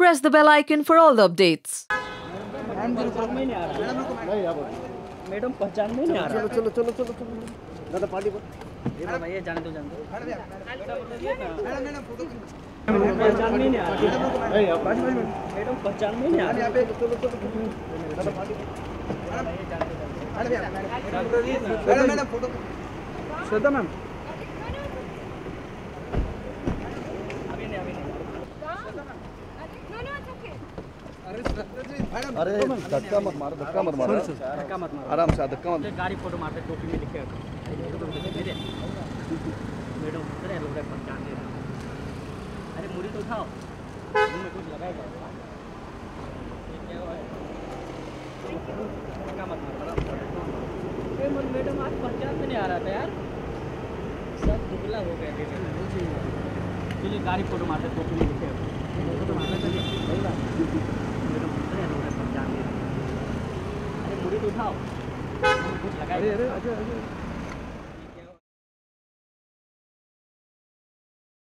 press the bell icon for all the updates. Madam पहचान में नहीं आ रहा। चलो चलो चलो चलो दादा पार्टी पर ये जाने दो मैडम फोटो पहचान में नहीं आ रहा। मैडम पहचान में नहीं आ रहा। चलो चलो दादा party madam photo Shraddha ma'am अरे धक्का मत मारो आराम से धक्का मत गाड़ी फोटो मारते टोपी में लिखे मैडम अरे लोग पहचान दे रहा। अरे मुड़ी तो उठाओ मुंह में कुछ लगाएगा धक्का मत मारो। मैडम आज पहचान में नहीं आ रहा था यार, सब दुबला हो गया। चलिए गाड़ी फोटो मारते टोपी में लिखे फोटो मारना चाहिए। अरे मुड़ी तो उठाओ कुछ लगाइए।